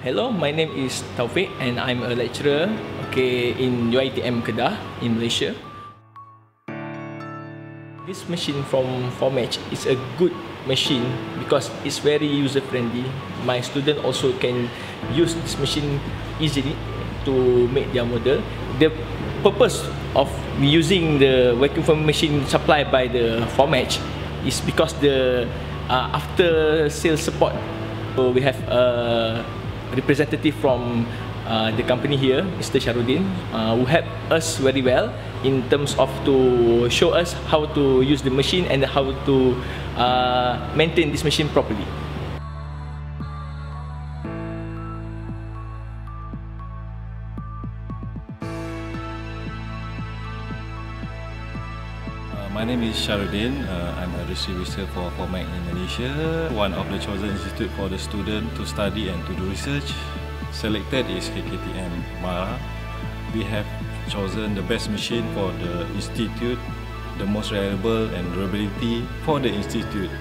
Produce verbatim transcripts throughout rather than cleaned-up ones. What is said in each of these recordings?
Hello, my name is Taufik and I'm a lecturer okay, in U I T M Kedah in Malaysia. This machine from Formech is a good machine because it's very user-friendly. My student also can use this machine easily to make their model. The purpose of using the vacuum forming machine supplied by the Formech is because the uh, after sales support. So we have a representative from uh, the company here, Mister Sharudin, uh, who helped us very well in terms of to show us how to use the machine and how to uh, maintain this machine properly. My name is Sharudin. Uh, I'm a researcher for Formech in Malaysia, one of the chosen institute for the student to study and to do research. Selected is K K T M Mara. We have chosen the best machine for the institute, the most reliable and durability for the institute.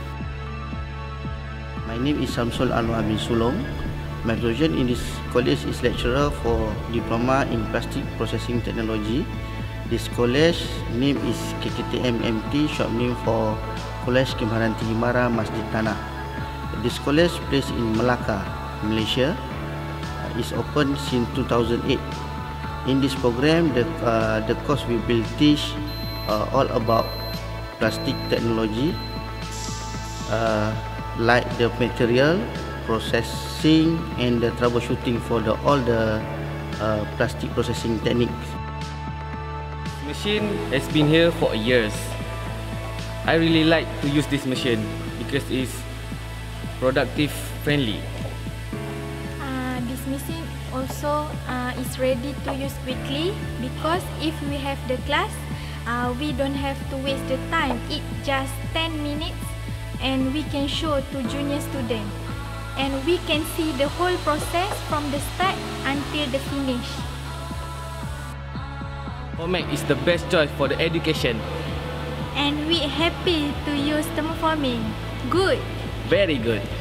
My name is Samsul Anwar bin Sulong. My position in this college is lecturer for Diploma in Plastic Processing Technology. This college name is K K T M M T, short name for College Kemahiran Tinggi Mara Masjid Tanah. This college placed in Melaka, Malaysia, uh, is open since two thousand eight. In this program, the uh, the course we will teach uh, all about plastic technology, uh, like the material processing and the troubleshooting for the all the uh, plastic processing techniques. Machine has been here for years. I really like to use this machine because it's productive friendly. Uh, this machine also uh, is ready to use quickly because if we have the class, uh, we don't have to waste the time. It just ten minutes and we can show to junior students. And we can see the whole process from the start until the finish. Formech is the best choice for the education. And we happy to use thermoforming. Good. Very good.